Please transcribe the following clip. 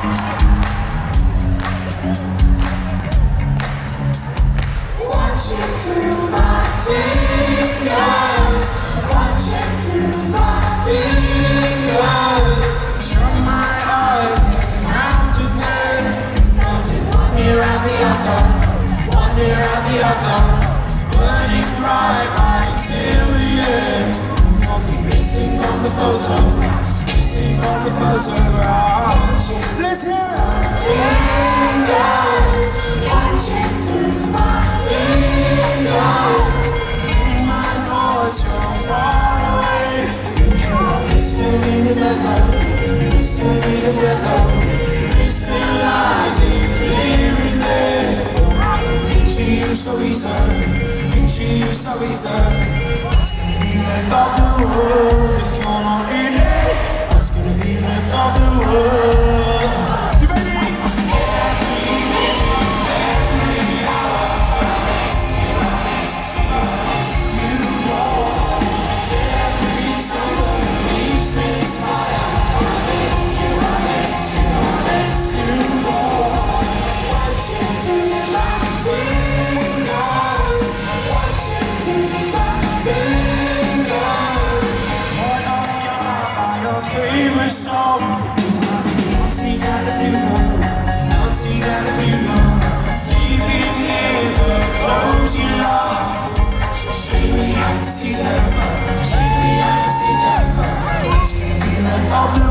Watching through my fingers, watching through my fingers. Shut my eyes and count to 10. Counting one near at the other, one near at the other. Burning bright right till the end. I'll be missing from the photographs, missing from the photographs. Let's hear it. Fingers, watching through my fingers. My thoughts are far away. Listening together, listening together. Crystallizing clear as day. She used so easy, she used so easy. What's gonna be left of the world if you're not in it? What's gonna be left of the world? You ready? Favorite song, dancing at the funeral, dancing at the funeral, sleeping in the clothes you love. It's such a shame we have to see them, shame we have to see them. It's gonna be like